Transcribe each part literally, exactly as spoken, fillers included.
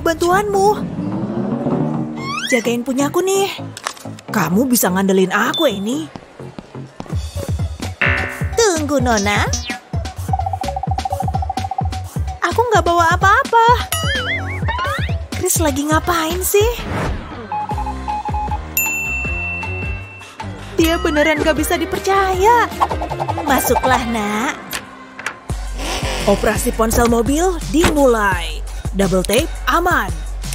bantuanmu. Jagain punyaku nih. Kamu bisa ngandelin aku ini. Tunggu, Nona. Aku nggak bawa apa-apa. Chris lagi ngapain sih? Dia beneran gak bisa dipercaya. Masuklah, nak. Operasi ponsel mobil dimulai. Double tape aman.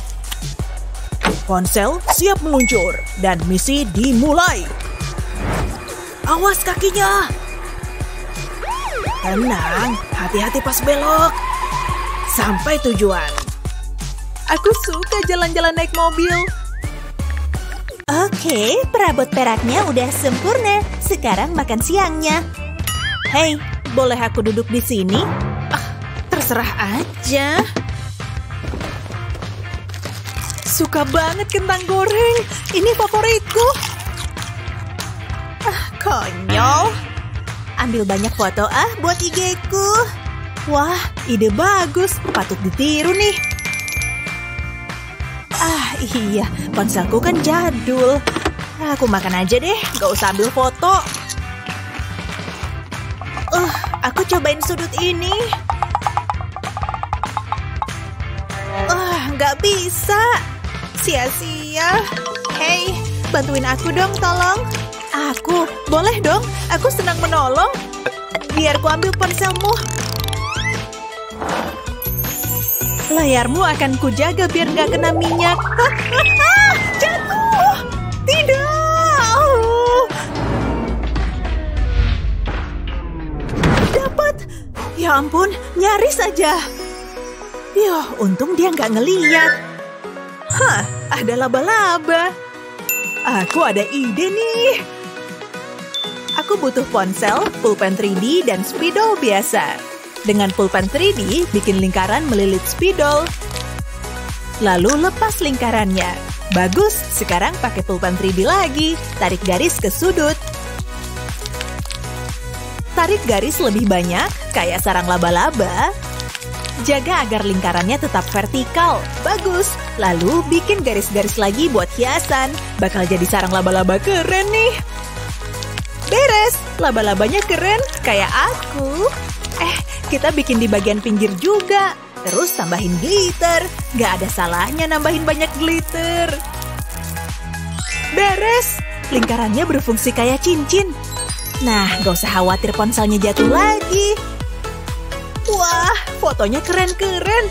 Ponsel siap meluncur dan misi dimulai. Awas kakinya. Tenang, hati-hati pas belok. Sampai tujuan. Aku suka jalan-jalan naik mobil. Oke, perabot peraknya udah sempurna. Sekarang makan siangnya. Hei, boleh aku duduk di sini? Ah, terserah aja. Suka banget kentang goreng. Ini favoritku. Ah, konyol. Ambil banyak foto ah buat I G-ku. Wah, ide bagus. Patut ditiru nih. Ah, iya. Ponselku kan jadul. Aku makan aja deh. Gak usah ambil foto. Uh, aku cobain sudut ini. Ah, gak bisa. Sia-sia. Hei, bantuin aku dong, tolong. Aku? Boleh dong. Aku senang menolong. Biar ku ambil ponselmu. Layarmu akan kujaga biar nggak kena minyak. Jatuh! Tidak! Dapat! Ya ampun, nyaris aja. Yah, untung dia nggak ngeliat. Hah, ada laba-laba. Aku ada ide nih. Aku butuh ponsel, pulpen tiga D, dan spidol biasa. Dengan pulpen tiga D, bikin lingkaran melilit spidol. Lalu lepas lingkarannya. Bagus, sekarang pakai pulpen tiga D lagi. Tarik garis ke sudut. Tarik garis lebih banyak, kayak sarang laba-laba. Jaga agar lingkarannya tetap vertikal. Bagus. Lalu bikin garis-garis lagi buat hiasan. Bakal jadi sarang laba-laba keren nih. Beres, laba-labanya keren, kayak aku. Eh, kita bikin di bagian pinggir juga. Terus tambahin glitter. Gak ada salahnya nambahin banyak glitter. Beres, lingkarannya berfungsi kayak cincin. Nah, gak usah khawatir ponselnya jatuh lagi. Wah, fotonya keren-keren.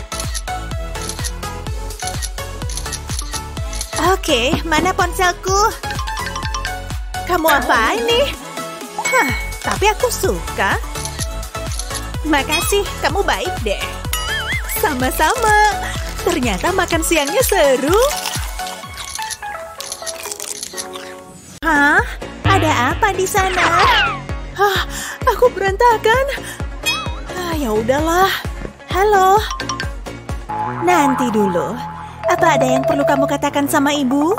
Oke, mana ponselku? Kamu apa ini? Hah, tapi aku suka. Makasih, kamu baik deh. Sama-sama. Ternyata makan siangnya seru. Hah? Ada apa di sana? Hah, aku berantakan. Ah, ya udahlah. Halo. Nanti dulu. Apa ada yang perlu kamu katakan sama ibu?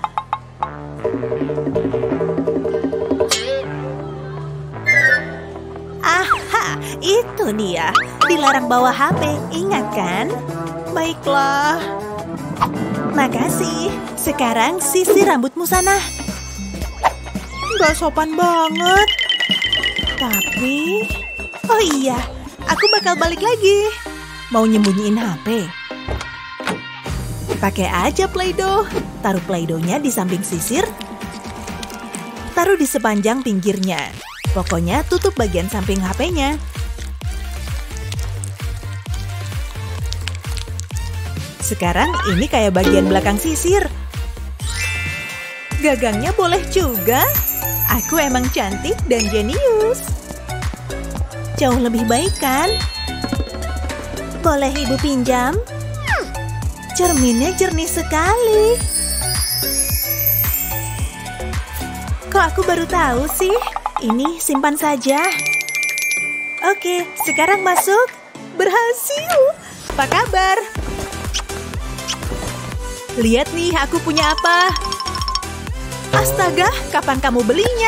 Aha, itu dia. Dilarang bawa H P, ingat kan? Baiklah. Makasih. Sekarang sisir rambutmu sana. Gak sopan banget. Tapi... Oh iya, aku bakal balik lagi. Mau nyembunyiin H P? Pakai aja Play-Doh. Taruh Play-Doh-nya di samping sisir. Taruh di sepanjang pinggirnya. Pokoknya tutup bagian samping H P-nya. Sekarang ini kayak bagian belakang sisir. Gagangnya boleh juga. Aku emang cantik dan jenius. Jauh lebih baik kan? Boleh ibu pinjam? Cerminnya jernih sekali. Kok aku baru tahu sih? Ini simpan saja. Oke, sekarang masuk. Berhasil. Apa kabar? Lihat nih, aku punya apa? Astaga, kapan kamu belinya?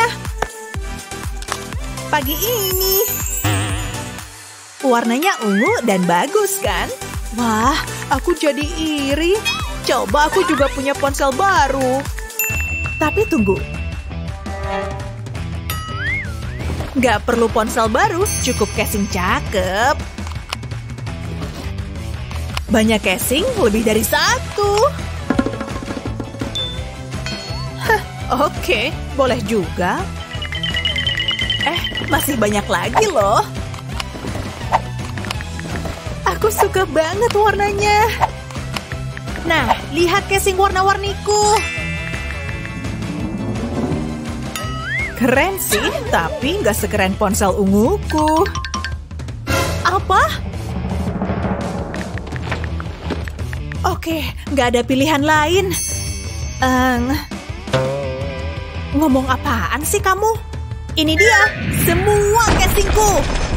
Pagi ini. Warnanya ungu dan bagus kan? Wah, aku jadi iri. Coba aku juga punya ponsel baru. Tapi tunggu. Nggak perlu ponsel baru, cukup casing cakep. Banyak casing, lebih dari satu. Hah, oke, boleh juga. Eh, masih banyak lagi loh. Aku suka banget warnanya. Nah, lihat casing warna-warniku. Keren sih, tapi nggak sekeren ponsel unguku. Apa? Oke, nggak ada pilihan lain. Um, ngomong apaan sih kamu? Ini dia, semua casingku.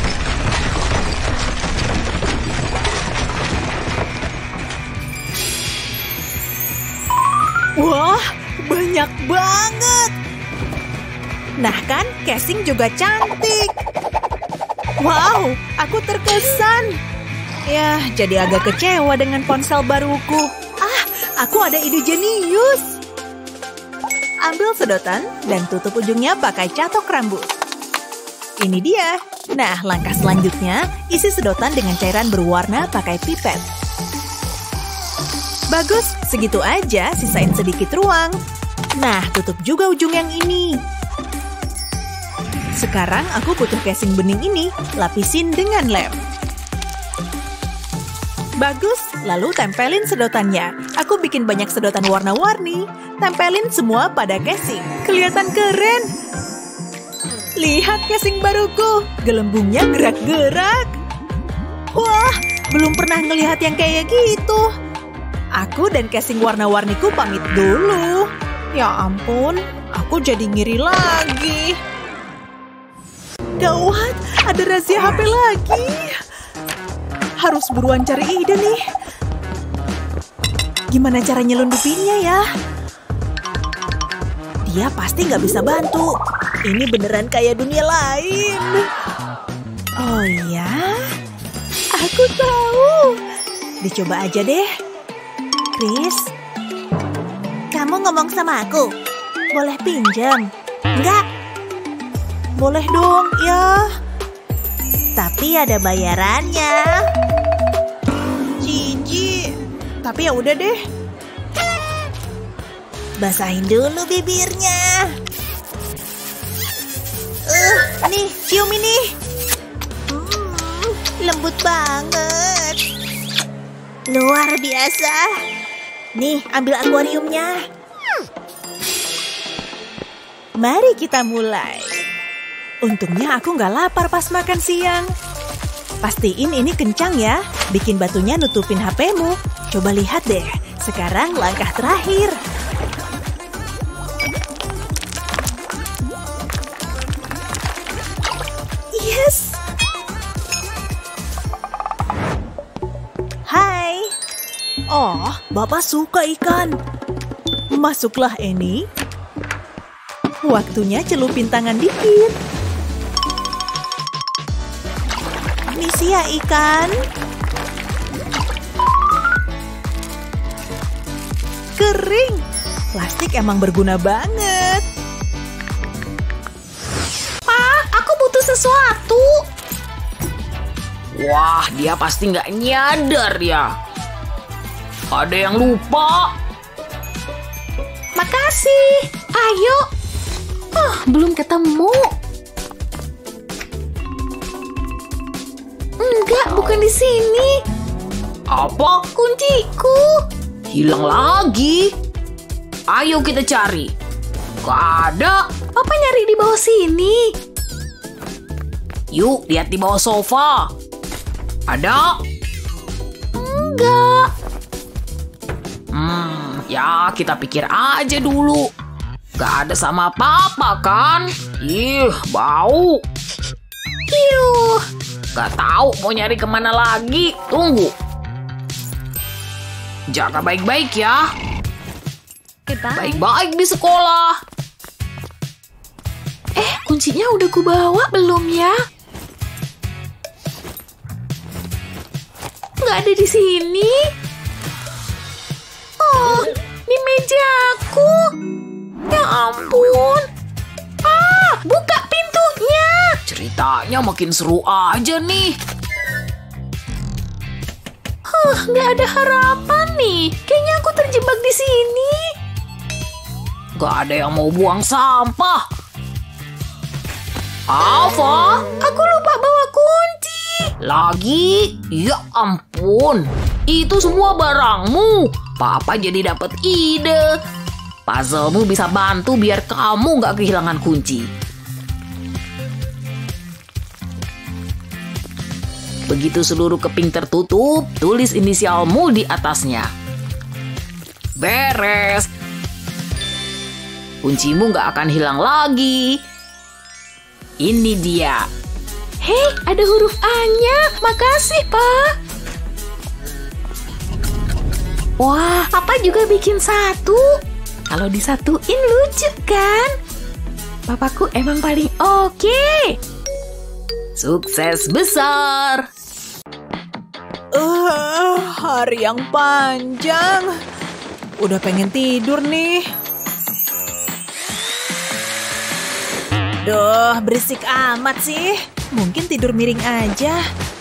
Wah, banyak banget. Nah kan, casing juga cantik. Wow, aku terkesan. Ya, jadi agak kecewa dengan ponsel baruku. Ah, aku ada ide jenius. Ambil sedotan dan tutup ujungnya pakai catok rambut. Ini dia. Nah, langkah selanjutnya, isi sedotan dengan cairan berwarna pakai pipet. Bagus, segitu aja, sisain sedikit ruang. Nah, tutup juga ujung yang ini. Sekarang aku butuh casing bening ini, lapisin dengan lem. Bagus, lalu tempelin sedotannya. Aku bikin banyak sedotan warna-warni. Tempelin semua pada casing. Kelihatan keren. Lihat casing baruku, gelembungnya gerak-gerak. Wah, belum pernah ngelihat yang kayak gitu. Aku dan casing warna-warniku pamit dulu. Ya ampun, aku jadi ngiri lagi. Gawat, ada rahasia H P lagi. Harus buruan cari ide nih. Gimana cara nyelundupinnya ya? Dia pasti nggak bisa bantu. Ini beneran kayak dunia lain. Oh ya? Aku tahu. Dicoba aja deh. Chris, kamu ngomong sama aku. Boleh pinjam? Enggak. Boleh dong, ya. Tapi ada bayarannya. Cici. Tapi ya udah deh. Basahin dulu bibirnya. Uh, nih, cium ini. Hmm, lembut banget. Luar biasa. Nih, ambil akuariumnya. Mari kita mulai. Untungnya aku nggak lapar pas makan siang. Pastiin ini kencang ya. Bikin batunya nutupin H P-mu. Coba lihat deh. Sekarang langkah terakhir. Yes. Hai. Oh, Bapak suka ikan. Masuklah, Annie. Waktunya celupin tangan dikit. Misi ya, ikan. Kering. Plastik emang berguna banget. Pak, aku butuh sesuatu. Wah, dia pasti nggak nyadar ya. Ada yang lupa. Makasih. Ayo. Oh, belum ketemu. Enggak, bukan di sini. Apa? Kunciku. Hilang lagi. Ayo kita cari. Gak ada. Papa nyari di bawah sini. Yuk, lihat di bawah sofa. Ada? Enggak. Hmm, ya kita pikir aja dulu. Gak ada sama papa kan? Ih, bau. Yuh. Gak tahu mau nyari kemana lagi. Tunggu. Jaga baik-baik ya. Baik-baik di sekolah. Eh, kuncinya udah kubawa belum ya? nggak ada di sini? Oh, di mejaku. Ya ampun. Ah, buka pintunya. Ceritanya makin seru aja nih. Huh, nggak ada harapan nih. Kayaknya aku terjebak di sini. Gak ada yang mau buang sampah. Alva, Aku lupa bawa kunci. lagi? Ya ampun, itu semua barangmu. Papa jadi dapat ide. Puzzlemu bisa bantu biar kamu gak kehilangan kunci. Begitu seluruh keping tertutup, tulis inisialmu di atasnya. Beres. Kuncimu gak akan hilang lagi. Ini dia. Hei, ada huruf A-nya. Makasih, Pak. Wah, Papa juga bikin satu. Kalau disatuin lucu kan? Papaku emang paling oke. Sukses besar. Uh, hari yang panjang. Udah pengen tidur nih. Duh, berisik amat sih. Mungkin tidur miring aja.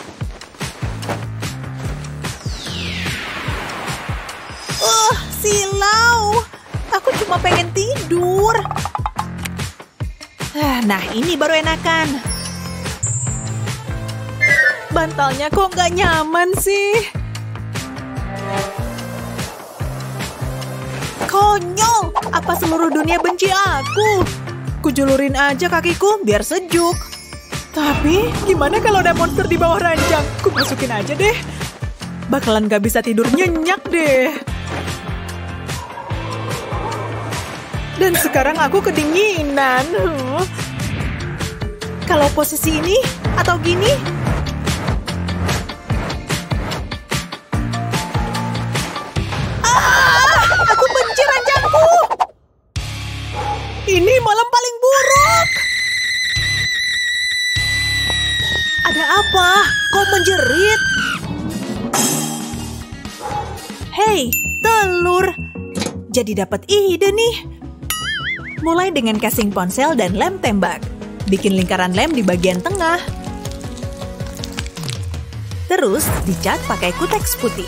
Uh, silau. Aku cuma pengen tidur. Nah, ini baru enakan. Bantalnya kok nggak nyaman sih? Konyol! Apa seluruh dunia benci aku? Kujulurin aja kakiku biar sejuk. Tapi gimana kalau ada monster di bawah ranjang? Ku masukin aja deh. Bakalan gak bisa tidur nyenyak deh. Dan sekarang aku kedinginan. Huh. Kalau posisi ini atau gini? Ah, aku benci ranjangku. Ini malam paling buruk. Ada apa? Kok menjerit? Hei, telur. Jadi dapat ide nih. Mulai dengan casing ponsel dan lem tembak. Bikin lingkaran lem di bagian tengah. Terus dicat pakai kuteks putih.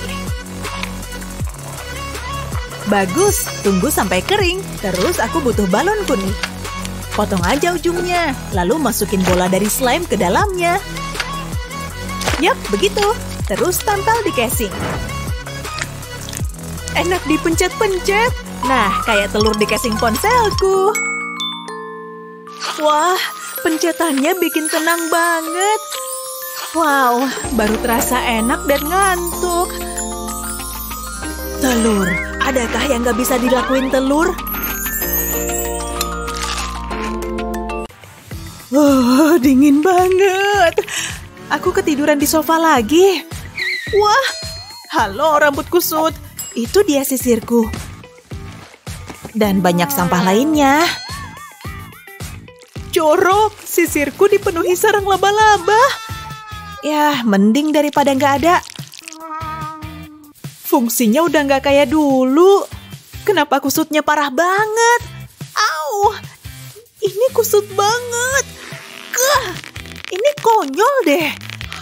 Bagus, tunggu sampai kering. Terus aku butuh balon kuning. Potong aja ujungnya, lalu masukin bola dari slime ke dalamnya. Yap, begitu. Terus tempel di casing. Enak dipencet-pencet. Nah, kayak telur di casing ponselku. Wah, pencetannya bikin tenang banget. Wow, baru terasa enak dan ngantuk. Telur, adakah yang gak bisa dilakuin telur? Oh, dingin banget. Aku ketiduran di sofa lagi. Wah, halo rambut kusut. Itu dia sisirku. Dan banyak sampah lainnya. Jorok, sisirku dipenuhi sarang laba-laba. Ya, mending daripada nggak ada. Fungsinya udah nggak kayak dulu. Kenapa kusutnya parah banget? Au, ini kusut banget. Gah, ini konyol deh.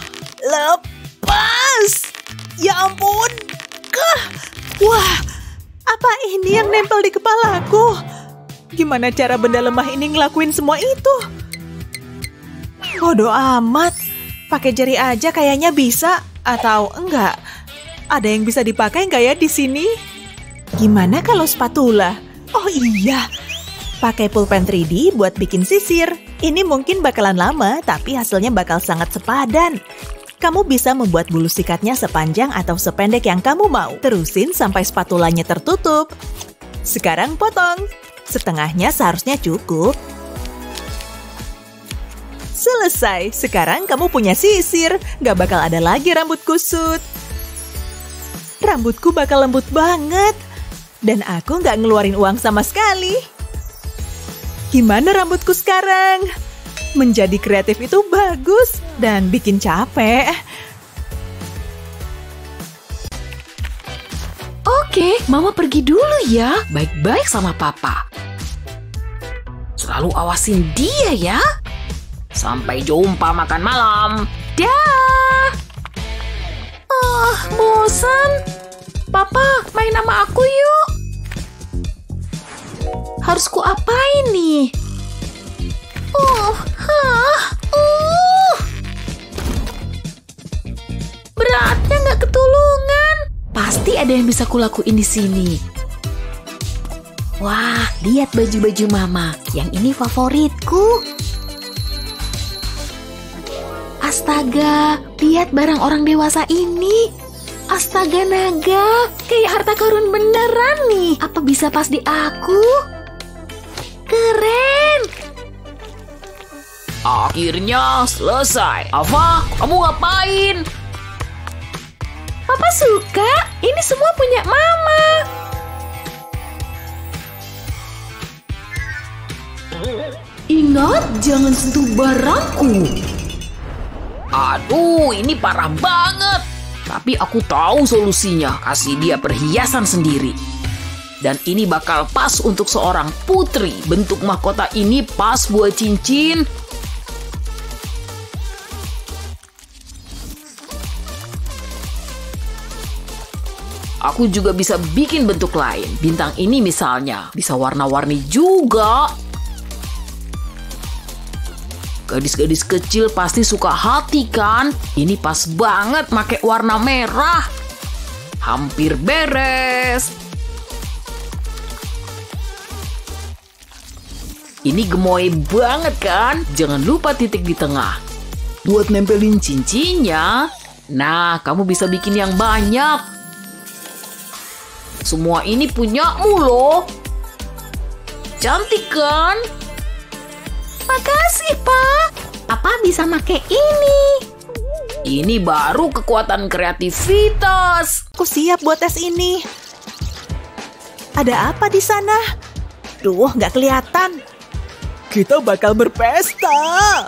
Lepas. Ya ampun. Gah, wah. Apa ini yang nempel di kepalaku? Gimana cara benda lemah ini ngelakuin semua itu? Bodoh amat. Pakai jari aja kayaknya bisa. Atau enggak? Ada yang bisa dipakai nggak ya di sini? Gimana kalau spatula? Oh iya. Pakai pulpen tiga D buat bikin sisir. Ini mungkin bakalan lama, tapi hasilnya bakal sangat sepadan. Kamu bisa membuat bulu sikatnya sepanjang atau sependek yang kamu mau. Terusin sampai spatulanya tertutup. Sekarang potong. Setengahnya seharusnya cukup. Selesai. Sekarang kamu punya sisir. Gak bakal ada lagi rambut kusut. Rambutku bakal lembut banget. Dan aku gak ngeluarin uang sama sekali. Gimana rambutku sekarang? Menjadi kreatif itu bagus dan bikin capek. Oke, Mama pergi dulu ya. Baik-baik sama Papa. Selalu awasin dia ya. Sampai jumpa makan malam. Dah. Ah, bosan. Papa, main sama aku yuk. Harus ku apain nih? Oh, hah, uh. Beratnya nggak ketulungan. Pasti ada yang bisa kulakuin di sini. Wah, lihat baju-baju Mama. Yang ini favoritku. Astaga, lihat barang orang dewasa ini. Astaga naga, kayak harta karun beneran nih. Apa bisa pas di aku? Keren. Akhirnya selesai. Ava, kamu ngapain? Papa suka. Ini semua punya Mama. Ingat, jangan sentuh barangku. Aduh, ini parah banget. Tapi aku tahu solusinya. Kasih dia perhiasan sendiri. Dan ini bakal pas untuk seorang putri. Bentuk mahkota ini pas buat cincin. Aku juga bisa bikin bentuk lain. Bintang ini misalnya. Bisa warna-warni juga. Gadis-gadis kecil pasti suka hati kan? Ini pas banget pakai warna merah. Hampir beres. Ini gemoy banget kan? Jangan lupa titik di tengah. Buat nempelin cincinnya. Nah, kamu bisa bikin yang banyak. Semua ini punyamu loh. Cantik kan? Makasih, Pak. Papa bisa pakai ini. Ini baru kekuatan kreativitas. Aku siap buat tes ini. Ada apa di sana? Duh, nggak kelihatan. Kita bakal berpesta.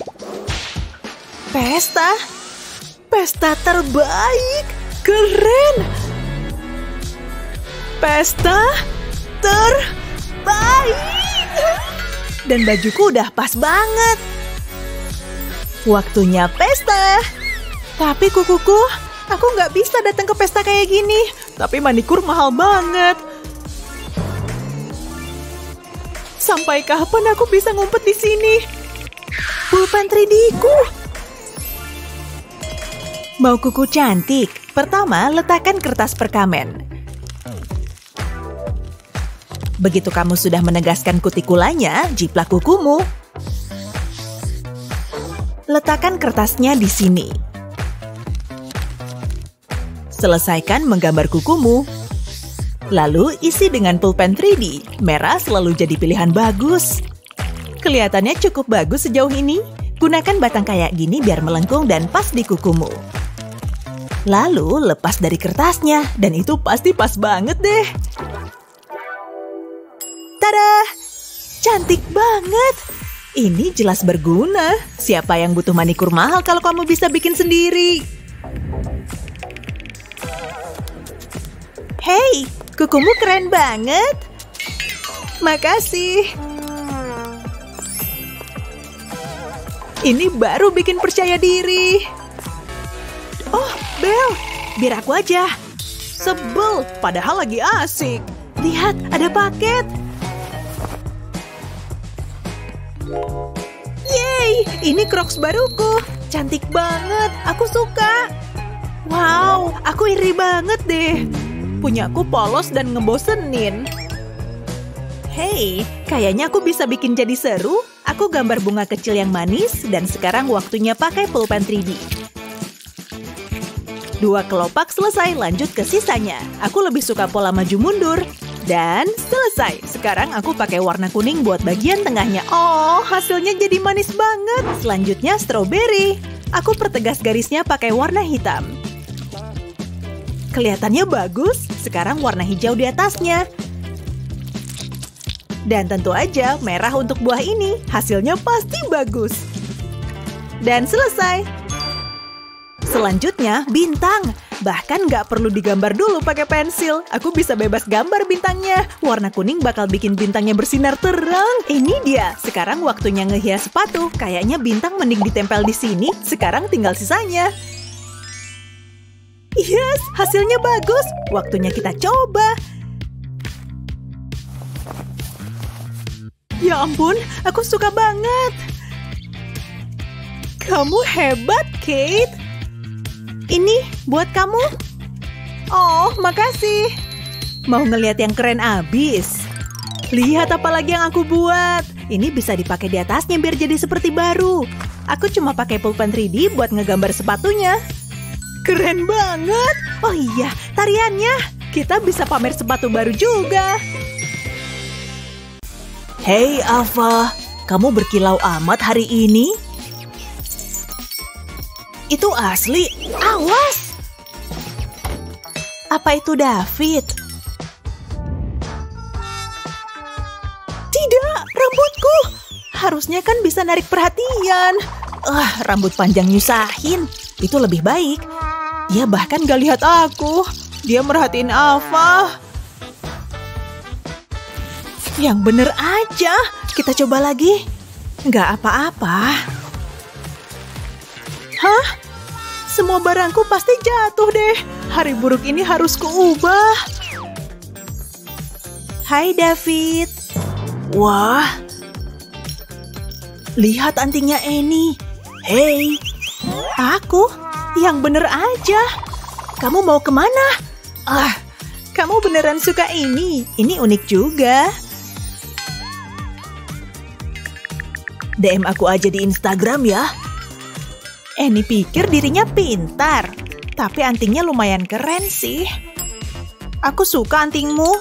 Pesta? Pesta terbaik. Keren. Pesta terbaik. Dan bajuku udah pas banget. Waktunya pesta. Tapi kukuku, aku nggak bisa datang ke pesta kayak gini. Tapi manikur mahal banget. Sampai kapan aku bisa ngumpet di sini? Pulpen tiga D-ku. Mau kuku cantik? Pertama, letakkan kertas perkamen. Begitu kamu sudah menegaskan kutikulanya, jiplak kukumu. Letakkan kertasnya di sini. Selesaikan menggambar kukumu. Lalu isi dengan pulpen tiga D. Merah selalu jadi pilihan bagus. Kelihatannya cukup bagus sejauh ini. Gunakan batang kayak gini biar melengkung dan pas di kukumu. Lalu lepas dari kertasnya, dan itu pasti pas banget deh. Tada! Cantik banget! Ini jelas berguna. Siapa yang butuh manikur mahal kalau kamu bisa bikin sendiri? Hei, kukumu keren banget. Makasih. Ini baru bikin percaya diri. Oh, Bel, biar aku aja. Sebel, padahal lagi asik. Lihat, ada paket. Yeay, ini Crocs baruku. Cantik banget, aku suka. Wow, aku iri banget deh. Punyaku polos dan ngebosenin. Hei, kayaknya aku bisa bikin jadi seru. Aku gambar bunga kecil yang manis, dan sekarang waktunya pakai pulpen tiga D. Dua kelopak selesai, lanjut ke sisanya. Aku lebih suka pola maju mundur. Dan selesai. Sekarang aku pakai warna kuning buat bagian tengahnya. Oh, hasilnya jadi manis banget. Selanjutnya strawberry. Aku pertegas garisnya pakai warna hitam. Kelihatannya bagus. Sekarang warna hijau di atasnya. Dan tentu aja merah untuk buah ini. Hasilnya pasti bagus. Dan selesai. Selanjutnya bintang. Bahkan nggak perlu digambar dulu pakai pensil. Aku bisa bebas gambar bintangnya. Warna kuning bakal bikin bintangnya bersinar terang. Ini dia. Sekarang waktunya ngehias sepatu. Kayaknya bintang mending ditempel di sini. Sekarang tinggal sisanya. Yes, hasilnya bagus. Waktunya kita coba. Ya ampun, aku suka banget. Kamu hebat, Kate. Ini buat kamu. Oh, makasih. Mau ngeliat yang keren abis? Lihat apa lagi yang aku buat. Ini bisa dipakai di atasnya biar jadi seperti baru. Aku cuma pakai pulpen tiga D buat ngegambar sepatunya. Keren banget. Oh iya, tariannya. Kita bisa pamer sepatu baru juga. Hei, Ava. Kamu berkilau amat hari ini. Itu asli. Awas! Apa itu David? Tidak, rambutku. Harusnya kan bisa narik perhatian. Ah, rambut panjang nyusahin. Itu lebih baik. Dia bahkan gak lihat aku. Dia merhatiin Ava. Yang bener aja. Kita coba lagi. Nggak apa-apa. Hah? Semua barangku pasti jatuh deh. Hari buruk ini harus kuubah. Hai, David. Wah. Lihat antingnya Annie. Hei. Aku? Yang bener aja. Kamu mau kemana? Ah, kamu beneran suka ini. Ini unik juga. D M aku aja di Instagram ya. Annie pikir dirinya pintar. Tapi antingnya lumayan keren sih. Aku suka antingmu.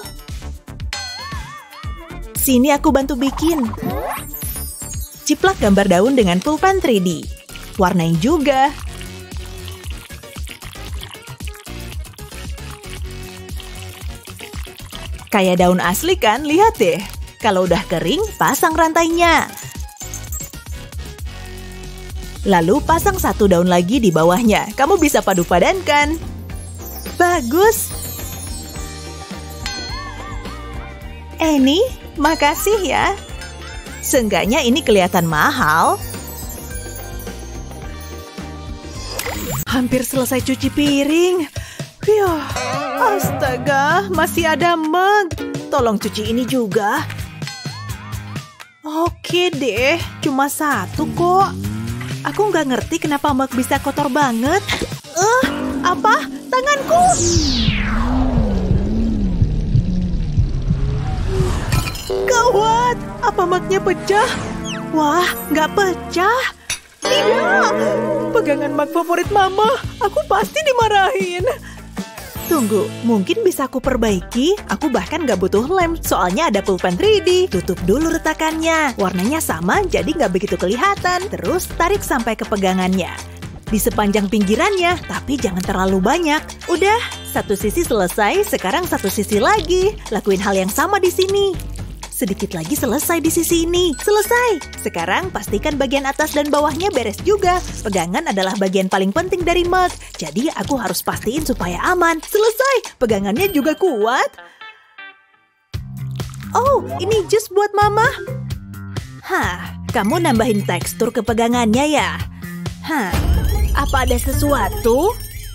Sini aku bantu bikin. Ciplak gambar daun dengan pulpen tiga D. Warnain juga. Kayak daun asli kan? Lihat deh. Kalau udah kering, pasang rantainya. Lalu pasang satu daun lagi di bawahnya. Kamu bisa padu-padankan. Bagus. Annie, makasih ya. Seenggaknya ini kelihatan mahal. Hampir selesai cuci piring. Wih, astaga, masih ada mug. Tolong cuci ini juga. Oke deh, cuma satu kok. Aku nggak ngerti kenapa mug bisa kotor banget. Eh, uh, apa? Tanganku! Gawat! Apa mugnya pecah? Wah, nggak pecah. Tidak! Pegangan mug favorit Mama. Aku pasti dimarahin. Tunggu, mungkin bisa aku perbaiki. Aku bahkan nggak butuh lem, soalnya ada pulpen tiga D. Tutup dulu retakannya. Warnanya sama, jadi nggak begitu kelihatan. Terus tarik sampai ke pegangannya. Di sepanjang pinggirannya, tapi jangan terlalu banyak. Udah, satu sisi selesai, sekarang satu sisi lagi. Lakuin hal yang sama di sini. Sedikit lagi selesai di sisi ini. Selesai! Sekarang pastikan bagian atas dan bawahnya beres juga. Pegangan adalah bagian paling penting dari mug. Jadi aku harus pastiin supaya aman. Selesai! Pegangannya juga kuat. Oh, ini jus buat Mama. Hah, kamu nambahin tekstur ke pegangannya ya? Hah, apa ada sesuatu?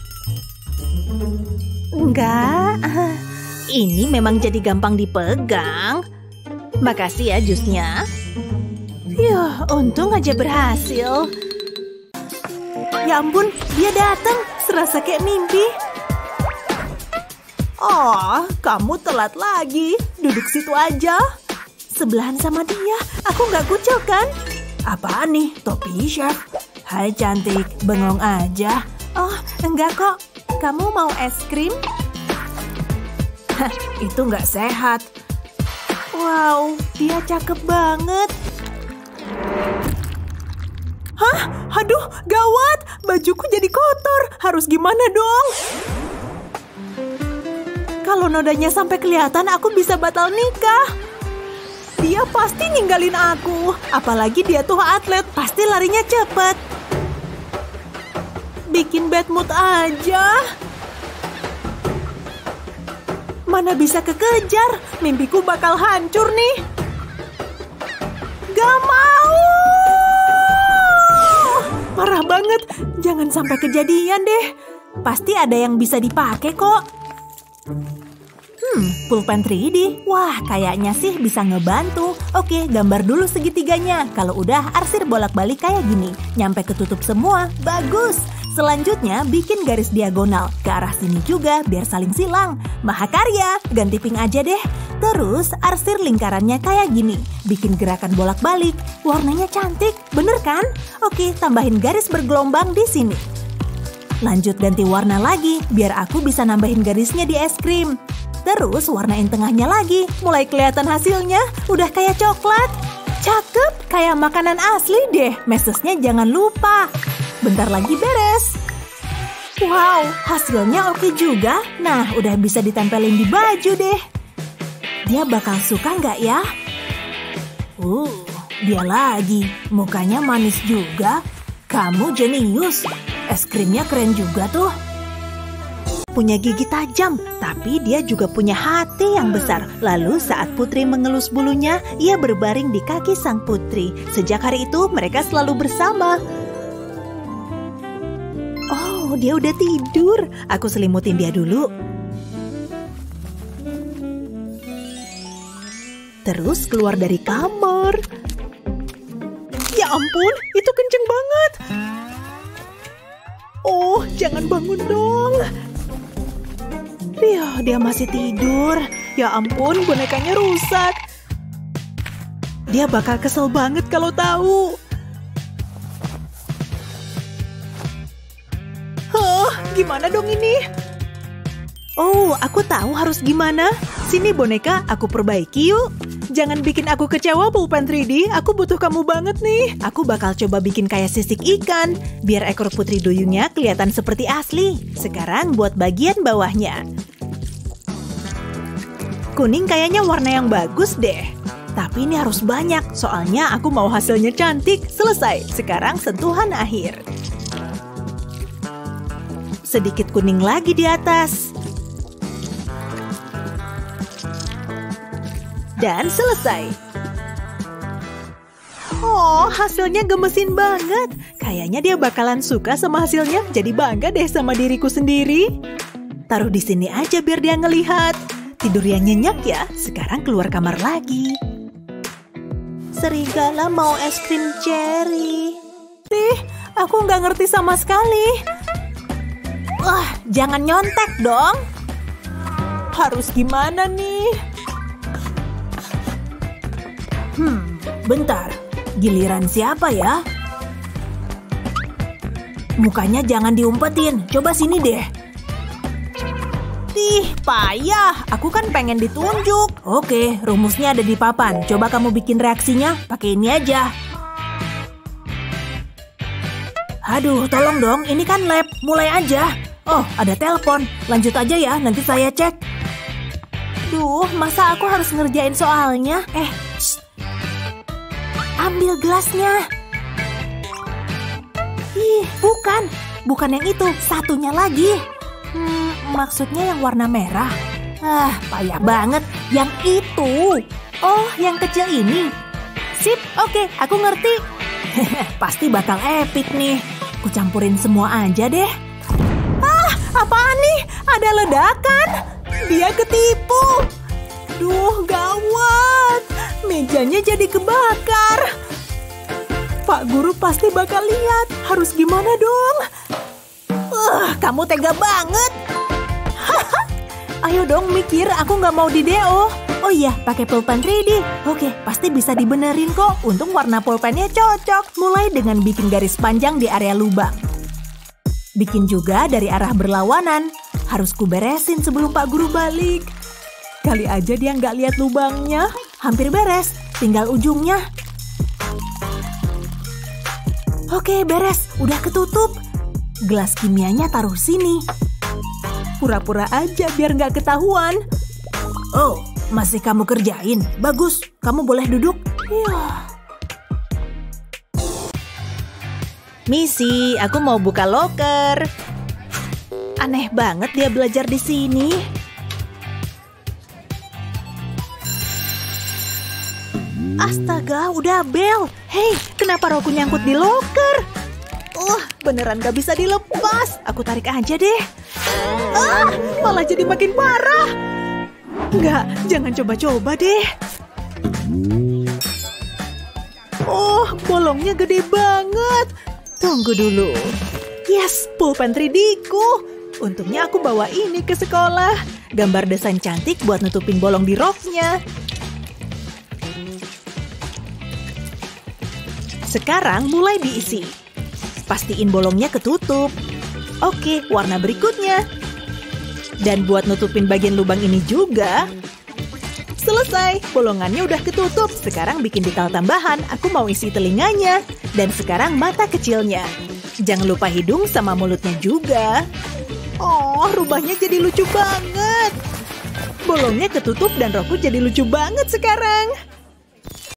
Enggak. Ini memang jadi gampang dipegang. Makasih ya jusnya. Yuh, untung aja berhasil. Ya ampun, dia datang. Serasa kayak mimpi. Oh, kamu telat lagi. Duduk situ aja. Sebelahan sama dia. Aku nggak kucel kan? Apaan nih? Topi chef. Hai cantik, bengong aja. Oh, enggak kok. Kamu mau es krim? Hah, itu nggak sehat. Wow, dia cakep banget. Hah? Aduh, gawat. Bajuku jadi kotor. Harus gimana dong? Kalau nodanya sampai kelihatan, aku bisa batal nikah. Dia pasti ninggalin aku. Apalagi dia tuh atlet. Pasti larinya cepet. Bikin bad mood aja. mana bisa kekejar. Mimpiku bakal hancur nih. Gak mau! Parah banget, jangan sampai kejadian deh. Pasti ada yang bisa dipakai kok. Hmm, pulpen tiga D. Wah, kayaknya sih bisa ngebantu. Oke, gambar dulu segitiganya. Kalau udah, arsir bolak-balik kayak gini. Nyampe ketutup semua. Bagus! Selanjutnya, bikin garis diagonal. Ke arah sini juga, biar saling silang. Mahakarya, ganti pink aja deh. Terus, arsir lingkarannya kayak gini. Bikin gerakan bolak-balik. Warnanya cantik, bener kan? Oke, tambahin garis bergelombang di sini. Lanjut ganti warna lagi, biar aku bisa nambahin garisnya di es krim. Terus warnain tengahnya lagi, mulai kelihatan hasilnya. Udah kayak coklat. Cakep, kayak makanan asli deh. Mesesnya jangan lupa. Bentar lagi beres. Wow, hasilnya oke juga. Nah, udah bisa ditempelin di baju deh. Dia bakal suka nggak ya? Uh, dia lagi. Mukanya manis juga. Kamu jenius. Es krimnya keren juga tuh. Punya gigi tajam, tapi dia juga punya hati yang besar. Lalu saat putri mengelus bulunya, ia berbaring di kaki sang putri. Sejak hari itu, mereka selalu bersama. Oh, dia udah tidur. Aku selimutin dia dulu. Terus keluar dari kamar. Ya ampun, itu kenceng banget. Oh, jangan bangun dong. Dia, dia masih tidur. Ya ampun, bonekanya rusak. Dia bakal kesel banget kalau tahu. Huh, gimana dong ini? Oh, aku tahu harus gimana. Sini boneka, aku perbaiki yuk. Jangan bikin aku kecewa, pulpen tiga D. Aku butuh kamu banget nih. Aku bakal coba bikin kayak sisik ikan. Biar ekor putri duyungnya kelihatan seperti asli. Sekarang buat bagian bawahnya. Kuning kayaknya warna yang bagus deh. Tapi ini harus banyak, soalnya aku mau hasilnya cantik. Selesai, sekarang sentuhan akhir. Sedikit kuning lagi di atas. Dan selesai. Oh, hasilnya gemesin banget. Kayaknya dia bakalan suka sama hasilnya. Jadi bangga deh sama diriku sendiri. Taruh di sini aja biar dia ngelihat. Tidur yang nyenyak ya. Sekarang keluar kamar lagi. Serigala mau es krim cherry. Ih, aku nggak ngerti sama sekali. Wah, jangan nyontek dong. Harus gimana nih? Hmm, bentar. Giliran siapa ya? Mukanya jangan diumpetin. Coba sini deh. Ih, payah. Aku kan pengen ditunjuk. Oke, rumusnya ada di papan. Coba kamu bikin reaksinya. Pakai ini aja. Aduh, tolong dong. Ini kan lab. Mulai aja. Oh, ada telepon. Lanjut aja ya. Nanti saya cek. Duh, masa aku harus ngerjain soalnya? Eh, shh. Ambil gelasnya. Ih, bukan. Bukan yang itu. Satunya lagi. Hmm, maksudnya yang warna merah. Ah, payah banget. Yang itu. Oh, yang kecil ini. Sip, oke. Aku ngerti. Pasti bakal epic nih. Aku campurin semua aja deh. Ah, apaan nih? Ada ledakan. Dia ketipu. Duh, gawat. Mejanya jadi kebakar. Pak Guru pasti bakal lihat. Harus gimana dong? Uh, kamu tega banget. Ayo dong mikir, aku nggak mau di D O. Oh iya, pakai pulpen tiga D. Oke, pasti bisa dibenerin kok. Untung warna pulpennya cocok. Mulai dengan bikin garis panjang di area lubang. Bikin juga dari arah berlawanan. Harus kuberesin sebelum Pak Guru balik. Kali aja dia nggak lihat lubangnya. Hampir beres, tinggal ujungnya. Oke, beres. Udah ketutup. Gelas kimianya taruh sini. Pura-pura aja biar nggak ketahuan. Oh, masih kamu kerjain? Bagus, kamu boleh duduk. Ya. Misi, aku mau buka loker. Aneh banget dia belajar di sini. Astaga, udah bel. Hei, kenapa roku nyangkut di loker? Uh, beneran gak bisa dilepas. Aku tarik aja deh. Ah, malah jadi makin parah. Enggak, jangan coba-coba deh. Oh, bolongnya gede banget. Tunggu dulu. Yes, pulpen tiga D-ku. Untungnya aku bawa ini ke sekolah. Gambar desain cantik buat nutupin bolong di roknya. Sekarang mulai diisi. Pastiin bolongnya ketutup. Oke, warna berikutnya. Dan buat nutupin bagian lubang ini juga. Selesai, bolongannya udah ketutup. Sekarang bikin detail tambahan. Aku mau isi telinganya. Dan sekarang mata kecilnya. Jangan lupa hidung sama mulutnya juga. Oh, rubahnya jadi lucu banget. Bolongnya ketutup dan roku jadi lucu banget sekarang.